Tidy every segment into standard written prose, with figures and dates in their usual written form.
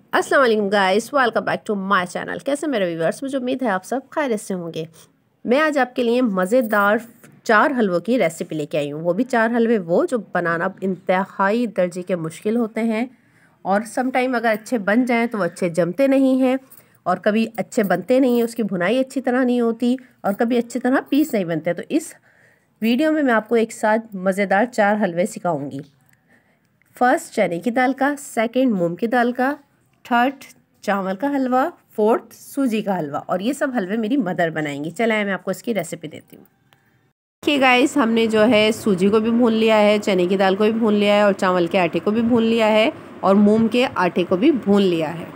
अस्सलाम वालेकुम guys, welcome back to my channel. कैसे मेरे व्यूअर्स, मुझे उम्मीद है आप सब खैरियत से होंगे। मैं आज आपके लिए मज़ेदार 4 हलवों की रेसिपी लेके आई हूँ। वो भी 4 हलवे वो जो बनाना इंतहाई दर्जे के मुश्किल होते हैं और सम टाइम अगर अच्छे बन जाएं तो वो अच्छे जमते नहीं हैं और कभी अच्छे बनते नहीं हैं, उसकी भुनाई अच्छी तरह नहीं होती और कभी अच्छी तरह पीस नहीं बनते। तो इस वीडियो में मैं आपको एक साथ मज़ेदार 4 हलवे सिखाऊंगी। फर्स्ट चने की दाल का, सेकंड मूंग की दाल का, थर्ड चावल का हलवा, फोर्थ सूजी का हलवा। और ये सब हलवे मेरी मदर बनाएंगी। चलाएं मैं आपको इसकी रेसिपी देती हूँ। देखिए गाइस, हमने जो है सूजी को भी भून लिया है, चने की दाल को भी भून लिया है और चावल के आटे को भी भून लिया है और मूंग के आटे को भी भून लिया है।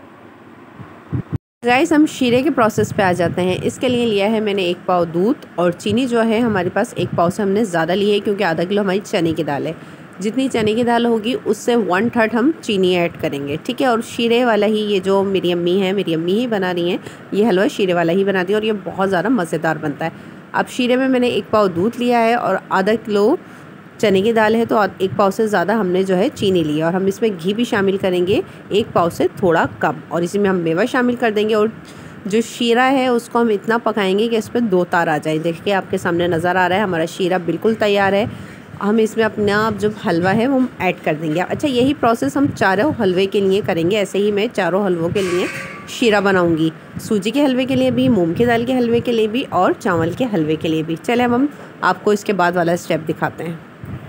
गाइस, हम शीरे के प्रोसेस पे आ जाते हैं। इसके लिए लिया है मैंने 1 पाव दूध और चीनी जो है हमारे पास 1 पाव से हमने ज़्यादा ली है क्योंकि आधा किलो हमारी चने की दाल है। जितनी चने की दाल होगी उससे 1/3 हम चीनी ऐड करेंगे, ठीक है। और शीरे वाला ही ये जो मेरी अम्मी ही बना रही हैं, ये हलवा शीरे वाला ही बनाती है और ये बहुत ज़्यादा मज़ेदार बनता है। अब शीरे में मैंने 1 पाव दूध लिया है और आधा किलो चने की दाल है, तो 1 पाव से ज़्यादा हमने जो है चीनी ली है। और हम इसमें घी भी शामिल करेंगे 1 पाव से थोड़ा कम, और इसी में हम मेवा शामिल कर देंगे। और जो शीरा है उसको हम इतना पकाएंगे कि इस पर 2 तार आ जाए। देखिए आपके सामने नज़र आ रहा है हमारा शीरा बिल्कुल तैयार है। हम इसमें अपना जो हलवा है वो हम ऐड कर देंगे। अच्छा, यही प्रोसेस हम चारों हलवे के लिए करेंगे। ऐसे ही मैं चारों हलवों के लिए शीरा बनाऊंगी, सूजी के हलवे के लिए भी, मूंग की दाल के हलवे के लिए भी और चावल के हलवे के लिए भी। चले अब हम आपको इसके बाद वाला स्टेप दिखाते हैं।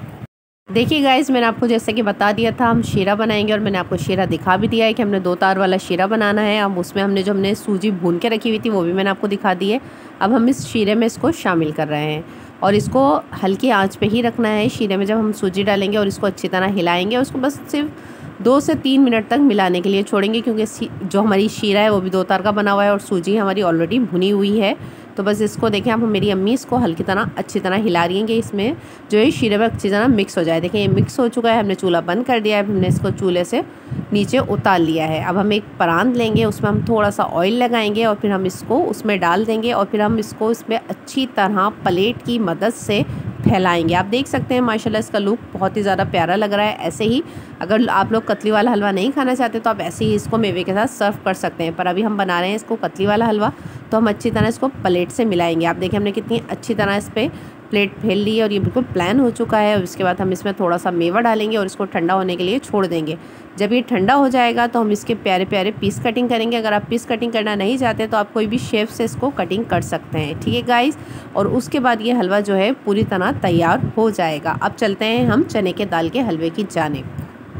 देखिए गाइस, मैंने आपको जैसे कि बता दिया था हम शीरा बनाएंगे और मैंने आपको शीरा दिखा भी दिया है कि हमने 2 तार वाला शीरा बनाना है। अब उसमें हमने सूजी भून के रखी हुई थी वो भी मैंने आपको दिखा दी है। अब हम इस शीरे में इसको शामिल कर रहे हैं और इसको हल्की आंच पे ही रखना है। शीरे में जब हम सूजी डालेंगे और इसको अच्छी तरह हिलाएंगे, उसको बस सिर्फ 2 से 3 मिनट तक मिलाने के लिए छोड़ेंगे क्योंकि जो हमारी शीरा है वो भी 2 तार का बना हुआ है और सूजी हमारी ऑलरेडी भुनी हुई है। तो बस इसको देखें आप, मेरी अम्मी इसको हल्की तरह अच्छी तरह हिला रही हैं कि इसमें जो है शीरे में अच्छी तरह मिक्स हो जाए। देखिए ये मिक्स हो चुका है। हमने चूल्हा बंद कर दिया है। हमने इसको चूल्हे से नीचे उतार लिया है। अब हम एक परात लेंगे, उसमें हम थोड़ा सा ऑयल लगाएंगे और फिर हम इसको उसमें डाल देंगे और फिर हम इसको इसमें अच्छी तरह प्लेट की मदद से फैलाएंगे। आप देख सकते हैं माशाल्लाह इसका लुक बहुत ही ज़्यादा प्यारा लग रहा है। ऐसे ही अगर आप लोग कतली वाला हलवा नहीं खाना चाहते तो आप ऐसे ही इसको मेवे के साथ सर्व कर सकते हैं, पर अभी हम बना रहे हैं इसको कतली वाला हलवा, तो हम अच्छी तरह इसको प्लेट से मिलाएंगे। आप देखिए हमने कितनी अच्छी तरह इस पर प्लेट फैल ली है और ये बिल्कुल प्लान हो चुका है। और उसके बाद हम इसमें थोड़ा सा मेवा डालेंगे और इसको ठंडा होने के लिए छोड़ देंगे। जब ये ठंडा हो जाएगा तो हम इसके प्यारे प्यारे पीस कटिंग करेंगे। अगर आप पीस कटिंग करना नहीं चाहते तो आप कोई भी शेप से इसको कटिंग कर सकते हैं, ठीक है गाइस। और उसके बाद ये हलवा जो है पूरी तरह तैयार हो जाएगा। अब चलते हैं हम चने के दाल के हलवे की जानिब।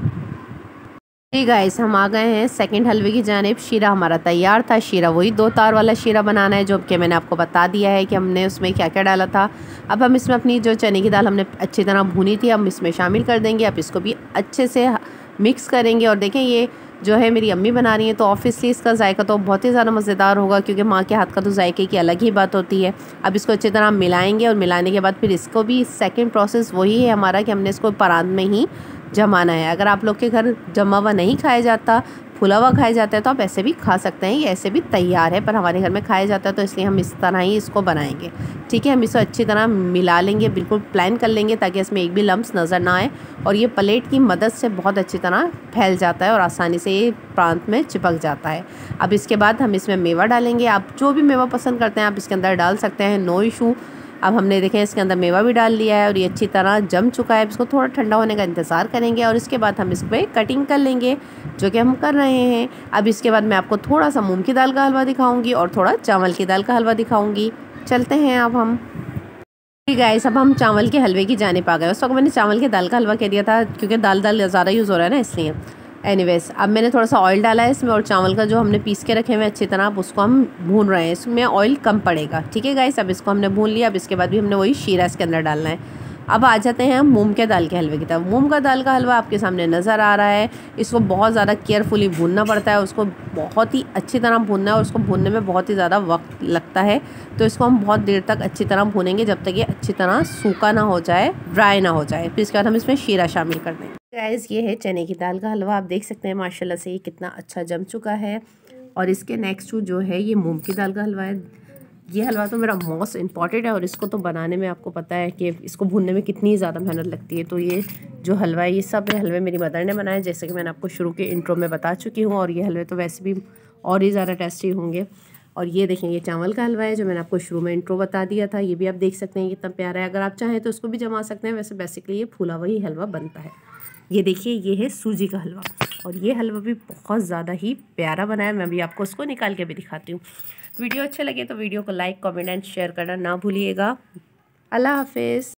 जी गाइस, हम आ गए हैं सेकंड हलवे की जानिब। शीरा हमारा तैयार था। शीरा वही 2 तार वाला शीरा बनाना है जो कि मैंने आपको बता दिया है कि हमने उसमें क्या क्या डाला था। अब हम इसमें अपनी जो चने की दाल हमने अच्छी तरह भुनी थी हम इसमें शामिल कर देंगे। अब इसको भी अच्छे से मिक्स करेंगे। और देखें ये जो है मेरी अम्मी बना रही है तो ऑब्वियसली इसका जायका तो बहुत ही ज़्यादा मज़ेदार होगा क्योंकि माँ के हाथ का तो जायके की अलग ही बात होती है। अब इसको अच्छी तरह मिलाएंगे और मिलाने के बाद फिर इसको भी सेकंड प्रोसेस वही है हमारा कि हमने इसको परात में ही जमाना है। अगर आप लोग के घर जमा हुआ नहीं खाया जाता, फुला हुआ खाया जाता है तो आप ऐसे भी खा सकते हैं, ये ऐसे भी तैयार है, पर हमारे घर में खाया जाता है तो इसलिए हम इस तरह ही इसको बनाएंगे, ठीक है। हम इसे अच्छी तरह मिला लेंगे, बिल्कुल प्लान कर लेंगे ताकि इसमें एक भी लम्स नज़र ना आए। और ये प्लेट की मदद से बहुत अच्छी तरह फैल जाता है और आसानी से ये प्रांत में चिपक जाता है। अब इसके बाद हम इसमें मेवा डालेंगे। आप जो भी मेवा पसंद करते हैं आप इसके अंदर डाल सकते हैं, नो इशू। अब हमने देखें इसके अंदर मेवा भी डाल लिया है और ये अच्छी तरह जम चुका है। इसको थोड़ा ठंडा होने का इंतज़ार करेंगे और इसके बाद हम इस पर कटिंग कर लेंगे जो कि हम कर रहे हैं। अब इसके बाद मैं आपको थोड़ा सा मूंग की दाल का हलवा दिखाऊंगी और थोड़ा चावल की दाल का हलवा दिखाऊंगी। चलते हैं अब हम। गाइस, अब हम चावल के हलवे की जानिब आ गए। उस वक्त मैंने चावल के दाल का हलवा कह दिया था क्योंकि दाल ज़्यादा यूज़ हो रहा है ना, इसलिए। एनीवेज, अब मैंने थोड़ा सा ऑयल डाला है इसमें और चावल का जो हमने पीस के रखे हुए अच्छी तरह अब उसको हम भून रहे हैं। इसमें ऑयल कम पड़ेगा, ठीक है गाइस। अब इसको हमने भून लिया। अब इसके बाद भी हमने वही शीरा इसके अंदर डालना है। अब आ जाते हैं हम मूंग के दाल के हलवे की तरफ। मूंग का दाल का हलवा आपके सामने नज़र आ रहा है। इसको बहुत ज़्यादा केयरफुली भूनना पड़ता है, उसको बहुत ही अच्छी तरह भूनना है और उसको भूनने में बहुत ही ज़्यादा वक्त लगता है। तो इसको हम बहुत देर तक अच्छी तरह भूनेंगे जब तक ये अच्छी तरह सूखा ना हो जाए, ड्राई ना हो जाए। फिर इसके बाद हम इसमें शीरा शामिल कर देंगे। गाइस, ये है चने की दाल का हलवा। आप देख सकते हैं माशाल्लाह से ये कितना अच्छा जम चुका है। और इसके नेक्स्ट जो है ये मूंग की दाल का हलवा है। ये हलवा तो मेरा मोस्ट इम्पॉर्टेंट है और इसको तो बनाने में आपको पता है कि इसको भूनने में कितनी ज़्यादा मेहनत लगती है। तो ये जो हलवा है, ये सब हलवे मेरी मदर ने बनाए, जैसे कि मैंने आपको शुरू के इंट्रो में बता चुकी हूँ। और ये हलवे तो वैसे भी और ही ज़्यादा टेस्टी होंगे। और ये देखें, ये चावल का हलवा है जो मैंने आपको शुरू में इंट्रो बता दिया था। ये भी आप देख सकते हैं कितना प्यारा है। अगर आप चाहें तो उसको भी जमा सकते हैं, वैसे बेसिकली ये फूला हुआ ही हलवा बनता है। ये देखिए, ये है सूजी का हलवा और ये हलवा भी बहुत ज़्यादा ही प्यारा बना है। मैं अभी आपको उसको निकाल के भी दिखाती हूँ। वीडियो अच्छे लगे तो वीडियो को लाइक, कमेंट एंड शेयर करना ना भूलिएगा। अल्लाह हाफिज़।